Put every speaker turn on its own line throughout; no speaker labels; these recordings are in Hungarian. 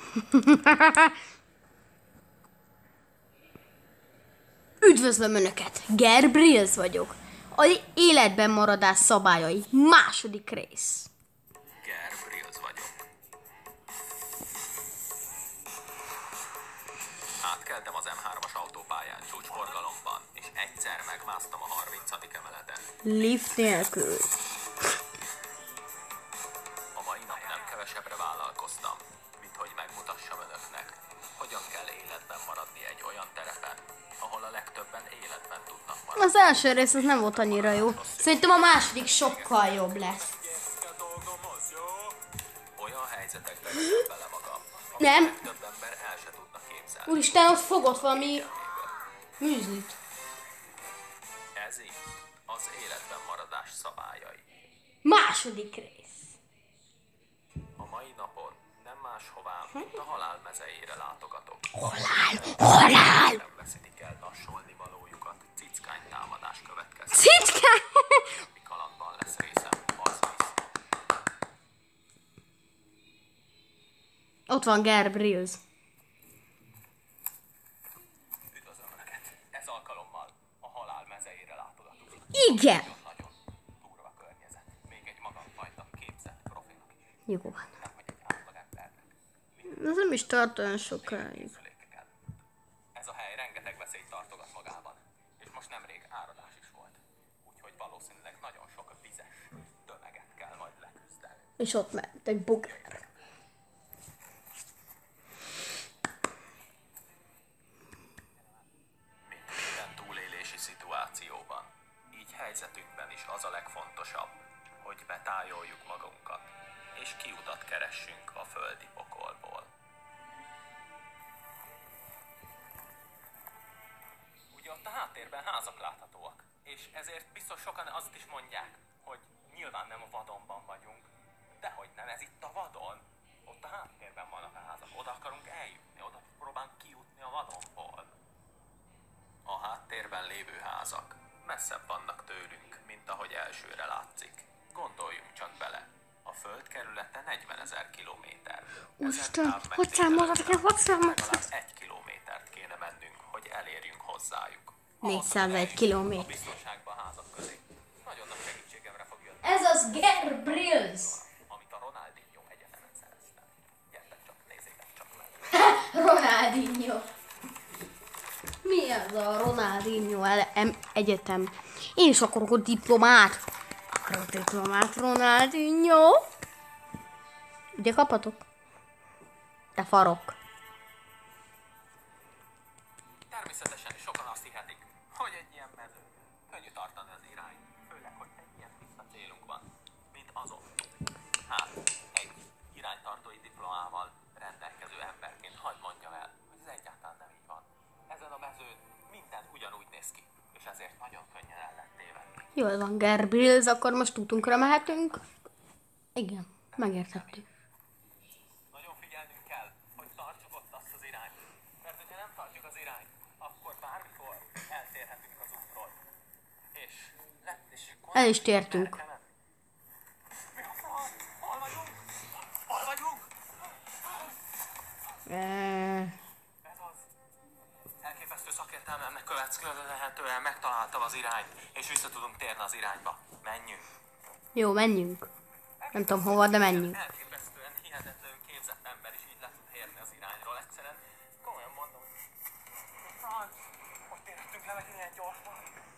Üdvözlöm Önöket! Gabriels vagyok. Az életben maradás szabályai. Második rész.
Gabriels vagyok. Átkeltem az M3-as autópályán csúcsforgalomban, és egyszer megmásztam a 30. emeleten.
Lift nélkül.
A mai nap nem kevesebbre vállalkoztam, mint hogy megmutassam Önöknek, hogyan kell életben maradni egy olyan terepen, ahol a legtöbben életben tudnak maradni.
Az első rész az nem volt annyira jó. Szerintem a második sokkal jobb lesz.
Olyan helyzetekbe vettem bele magam, amit
Nem.
a legtöbb ember el se tudna képzelni.
Úristen, ott fogott valami műzlit.
Ez így az életben maradás szabályai.
Második rész.
A mai napon nem máshová, mint a halál mezeire látogatok.
Halál!
Nem veszítik el nassolni valójukat, cickány támadás következik.
Cickány!
Mi kalandban lesz részem, az visz.
Ott van Gabriels.
Üdvözlöm Önöket! Ez alkalommal a halál mezeire látogatunk.
Igen.
Nagyon durva környezet. Még egy magamfajta képzett profinak is.
Jó van.
Nem, hogy egy átlag embernek.
Ez nem is tart olyan sokáig.
Készülékeken. Ez a hely rengeteg veszélyt tartogat magában. És most nemrég áradás is volt. Úgyhogy valószínűleg nagyon sok vizes tömeget kell majd leküzdeni.
És ott ment egy bogár.
Mint minden túlélési szituációban, így helyzetünkben is az a legfontosabb, hogy betájoljuk magunkat, és kiutat keressünk a földi pokolból. Ugye ott a háttérben házak láthatóak, és ezért biztos sokan azt is mondják, hogy nyilván nem a vadonban vagyunk. Dehogy nem, ez itt a vadon. Ott a háttérben vannak a házak, oda akarunk eljutni, oda próbálunk kijutni a vadonból. A háttérben lévő házak messzebb vannak tőlünk, mint ahogy elsőre látszik. Gondoljunk csak bele, a föld kerülete 40 000 kilométer.
Úristen, hogy számolod ki, hogy számolod?
Legalább 1 kilométert kéne mennünk, hogy elérjünk hozzájuk.
401
A
kilométer.
biztonságban házak közé. Nagyon nagy segítségemre fog jönni,
Ez az Gabriels.
amit a Ronaldinho egyetemen szereztem. Gyertek csak, nézzétek csak meg.
Ronaldinho. Mi az a Ronaldinho egyetem? Én is akarok a diplomát. Akarok diplomát, Ronaldinho. Ugye kaphatok? Te farok.
Természetesen is sokan azt hihetik, hogy egy ilyen mező könnyű tartani az irány, főleg, hogy egy ilyen tiszta célunk van, mint azon. Hát, egy iránytartói diplomával rendelkező emberként hagyd mondjam el, hogy ez egyáltalán nem így van. Ezen a mezőn minden ugyanúgy néz ki, és ezért nagyon könnyen el lehet tévedni.
Jól van, Gabriels, akkor most útunkra mehetünk? Igen, megértettük.
Nagyon figyelnünk kell, hogy tartsuk ott azt az irányt, mert hogyha nem tartjuk az irányt, akkor bármikor eltérhetünk az útról. És
El is tértünk.
Mi a fasz? Hol vagyunk? Hol vagyunk? Ez az. Elképesztő szakértelmemnek köszönhetően megtaláltam az irányt, és vissza tudunk térni az irányba. Menjünk.
Jó, menjünk. Nem tudom hova, de menjünk.
Elképesztően hihetetlenül képzett ember is így le tud érni az irányról. Egyszerűen komolyan mondom. Franc, hogy térhetünk le meg ilyen gyorsan?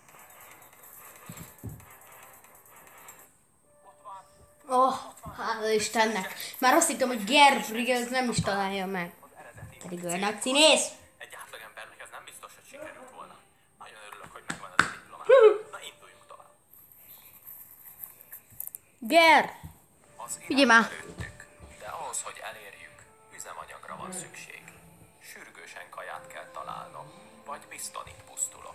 Ott van.
Oh, hála Istennek. Már azt hittem, hogy Gabriels nem is találja meg. Pedig olyan nagy színész.
Egy átlagembernek ez nem biztos, hogy sikerült volna. Nagyon örülök, hogy megvan ez a diplomám. Na, induljunk tovább.
Ger!
Az
Figyelj már.
irányt előttük, de ahhoz, hogy elérjük, üzemanyagra van szükség. Sürgősen kaját kell találnom, vagy bizton itt pusztulok.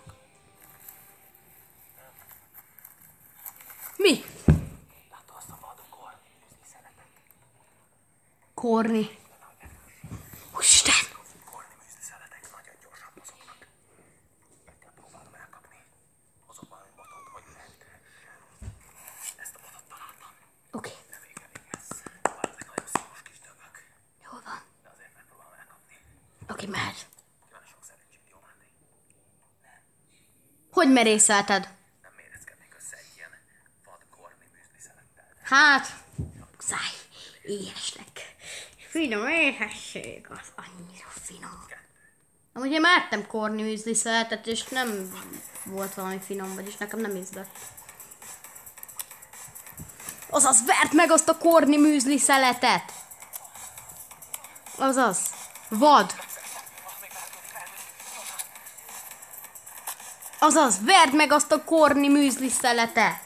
Mi?
Látod azt a vadokor? Fűzni szeretek.
Korni. Isten!
Korni műzli szeletek nagyon gyorsan mozognak. Meg kell próbálnom elkapni. Hozok valami botot, hogy eltehessen. Ezt a botot találtam.
Oké.
De még elég lesz. Tovább ezek nagyon szívos kis dögök.
Jól van.
De azért megpróbálom.
Bárki mehet.
Kíván sok szerencsét, jó Máté?
Hogy merészelted?
Nem mérezkednék össze egy ilyen vad korni műzli szelettel.
Hát, száj, éhesnek. Finom éhesség, az annyira finom. Amúgy én már ettem korni műzli szeletet, és nem volt valami finom, vagyis nekem nem ízlett. Azaz, verd meg azt a korni műzli szeletet! Azaz, vad! Azaz, verd meg azt a korni műzli szeletet!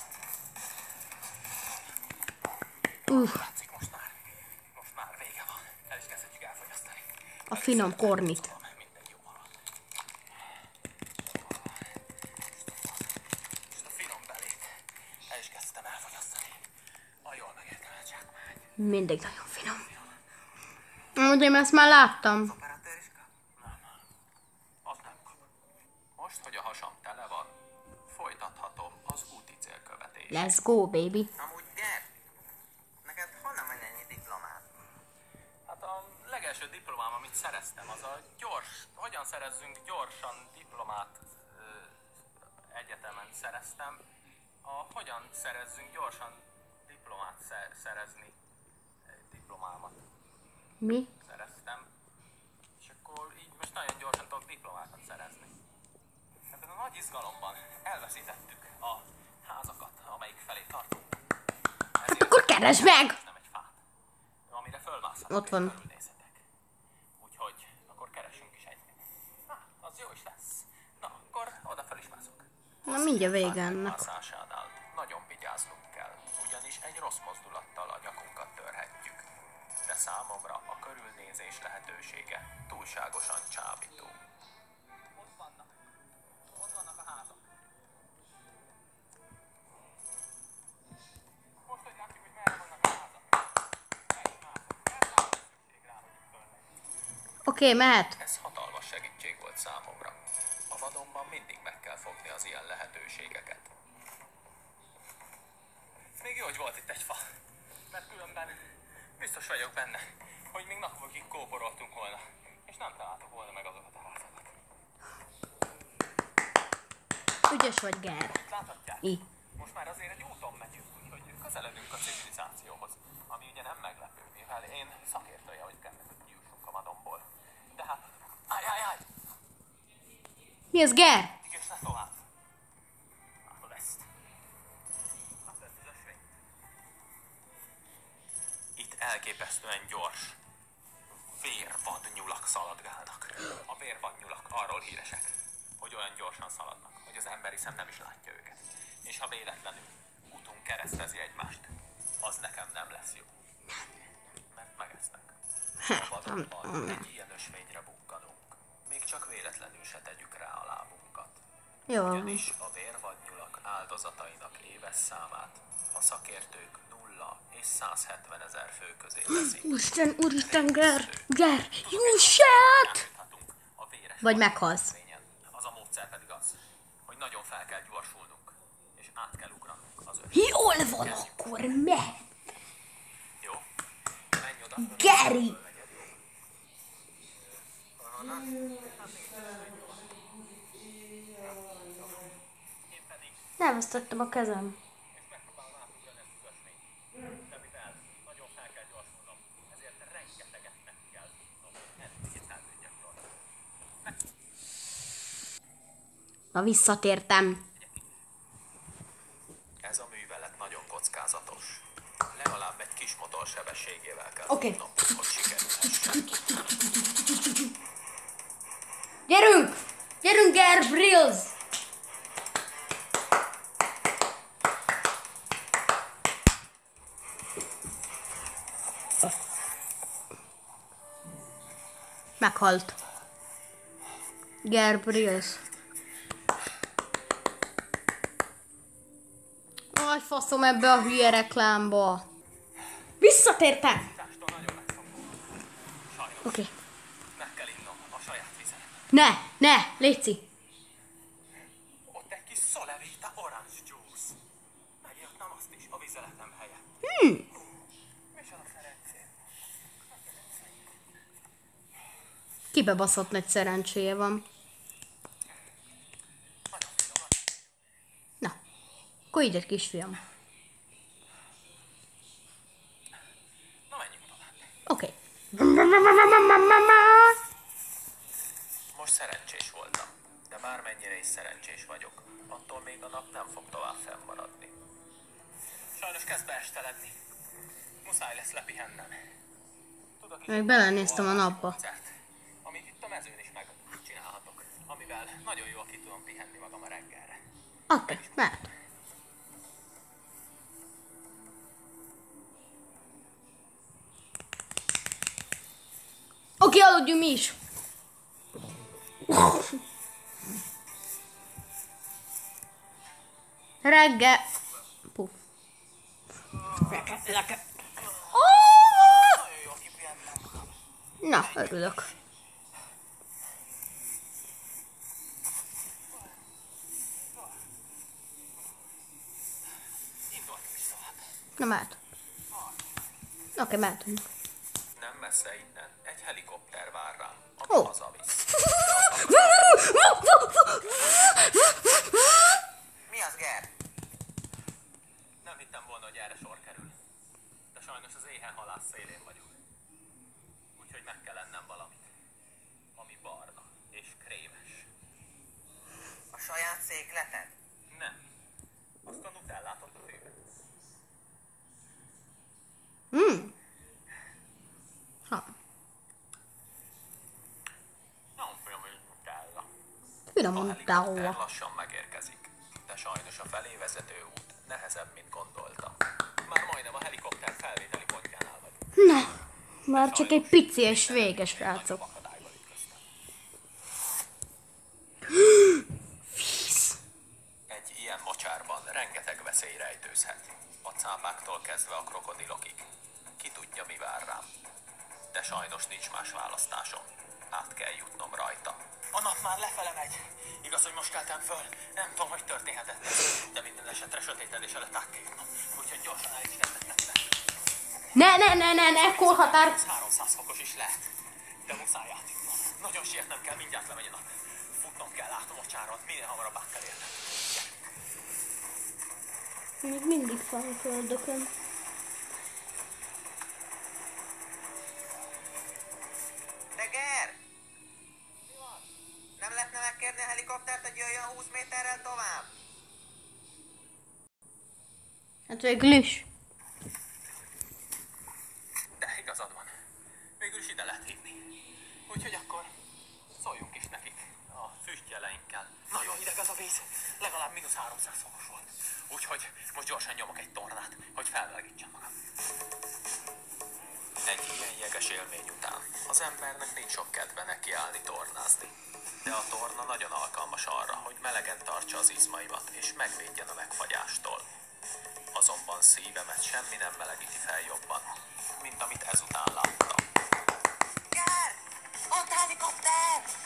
Látszik, most már vége van. El is kezdhetjük elfogyasztani.
A finom kornit.
Minden jó halad. És a finom belét el is kezdtem elfogyasztani. A jól megértemelt zsákmány.
Mindig nagyon finom. Amúgy én ezt már láttam.
Operatőriska? Nem. Azt nem kap. Most, hogy a hasam tele van, folytathatom az úti célkövetést.
Let's go, baby.
Amúgy gyere! Neked honnan van ennyi diplomát?
Hát a legelső diplomám, amit szereztem, az a hogyan szerezzünk gyorsan diplomát egyetemen szereztem. Hogyan szerezzünk gyorsan diplomát szerezni diplomámat
Mi?
szereztem. És akkor így most nagyon gyorsan tudok diplomákat szerezni. Ebben a nagy izgalomban elveszítettük a házakat, amelyik felé tartunk. Ezért
Akkor keresd meg!
nem egy fát, amire fölmászhatok.
Ott van.
és körülnézhetek. Úgyhogy akkor keresünk is egy. Az jó is lesz. Na, akkor oda fel is mászok.
Na mindjárt vége ennek.
Mászásánál nagyon vigyáznunk kell, ugyanis egy rossz mozdulattal a nyakunkat törhetjük. De számomra a körülnézés lehetősége túlságosan csábító. Ott vannak a házak. Most, hogy látjuk, hogy merre vannak a házak. Szükség rá, hogy itt fölmegyünk.
Oké, mehet.
Ez hatalmas segítség volt számomra. A vadonban mindig meg kell fogni az ilyen lehetőségeket. Még jó, hogy volt itt egy fa. Mert különben biztos vagyok benne, hogy még napokig kóboroltunk volna, és nem találtuk volna meg azokat a házakat.
Ügyes vagy, Ger.
Láthatják?
I.
Most már azért egy úton megyünk, úgyhogy közeledünk a civilizációhoz, ami ugye nem meglepő, mivel én szakértője vagyok ennek, hogy kijussunk a vadonból. De hát, állj!
Mi az, Ger?
És ne tovább. Látod ezt? Látod ezt az ösvényt? Itt elképesztően gyors vérvad nyulak szaladgálnak. A vérvad nyulak arról híresek, hogy olyan gyorsan szaladnak, hogy az emberi szem nem is látja őket. És ha véletlenül útunk keresztezi egymást, az nekem nem lesz jó. Mert megesznek. A vadonban egy ilyen ösvényre bukkanunk. Még csak véletlenül se tegyük rá a lábunkat.
Jó.
Ugyanis a vérvadnyulak áldozatainak éves számát a szakértők 0 és 170 000 fő közé teszik.
Úristen, Ger! You shit!
Átjuthatunk a véres
Vagy meghalsz.
ösvényen. Az a módszer pedig az, hogy nagyon fel kell gyorsulnunk, és át kell ugranunk az ösvényen.
Jól van, akkor mehet.
Jó? Menj oda.
Geri!
Én pedig
Elvesztettem a kezem.
és megpróbálom átugrani ezt az ösvényt. De mivel nagyon fel kell gyorsulnom, ezért rengeteget meg kell tudnom. Eddig itt eltűnjek róla.
Na, visszatértem.
Ez a művelet nagyon kockázatos. Legalább egy kis motor sebességével kell
Oké.
tudnom, hogy sikerülhessen.
Gyerünk! Gyerünk, Ger Brills! Meghalt. Ger Brills. Aj, faszom ebbe a hülye reklámba. Visszatértem!
Tástól nagyon megszoktam. Sajnos.
Oké.
Meg kell innom a saját vizemet.
Ne, léci.
Ott egy kis Solevita orange juice. Megijedtem azt is a vizeletem helyett. Micsoda szerencsém.
Kibebaszott nagy szerencséje van. Na, akkor így egy kisfiam.
Na menjünk tovább.
Oké.
Most szerencsés voltam, de bármennyire is szerencsés vagyok, attól még a nap nem fog tovább fennmaradni. Sajnos kezd beesteledni. Muszáj lesz lepihennem. Tudok is
Meg belenéztem a napba.
koncert, amit itt a mezőn is megcsinálhatok, amivel nagyon jól ki tudom pihenni magam a reggelre.
Oké, mehet. Oké, aludjunk mi is. Reggel. Puh. Reggel.
Nagyon jól kipihentem magam.
Na, örülök.
Indultunk is tovább.
Na, mehet. Oké, mehetünk.
Nem messze innen egy helikopter vár rám, ami
Ó.
hazavisz.
Mi az, Ger?
Nem hittem volna, hogy erre sor kerül. De sajnos az éhen halász szélén vagyok. Úgyhogy meg kell ennem valamit. Ami barna és krémes.
A saját székleted?
Nem. Azt a nutellát ott a főben.
Ha.
Nem finom, hogy nutella.
Finom
A
mondta
helikopter
hova.
lassan megérkezik. De sajnos a felé vezető út nehezebb, mint gondoltam. Már majdnem a helikopter felvételi pontjánál vagyunk.
Na, már csak egy pici és véges, srácok.
Nagyobb akadályba ütköztem. Egy ilyen mocsárban rengeteg veszély rejtőzhet. A cápáktól kezdve a krokodilokig. Ki tudja, mi vár rám. De sajnos nincs más választásom. Át kell jutnom rajta. A nap már lefele megy. Igaz, hogy most keltem föl. Nem tudom, hogy történhetett. De minden esetre sötétedés előtt át kell jutnom. Úgyhogy gyorsan el is kezdettem le.
Ne, korhatár.
300 fokos is lehet. De muszáj átjutnom. Nagyon sietnem kell, mindjárt lemegy a nap. Futnom kell át a mocsáron, minél hamarabb át kell érnem.
Még mindig van földökön.
De Ger! Nem lehetne megkérni a helikoptert, hogy jöjjön 20 méterrel tovább?
Hát végül is.
De igazad van. Végül is ide lehet hívni. Úgyhogy akkor szóljunk is nekik. A füstjeleinkkel. Nagyon hideg az a víz. Legalább mínusz 300 fokos volt. Úgyhogy most gyorsan nyomok egy tornát, hogy felmelegítsem magam. Egy ilyen jeges élmény után az embernek nincs sok kedve nekiállni tornázni. De a torna nagyon alkalmas arra, hogy melegen tartsa az izmaimat és megvédjen a megfagyástól. Azonban szívemet semmi nem melegíti fel jobban, mint amit ezután láttam.
Ger! Ott a helikopter!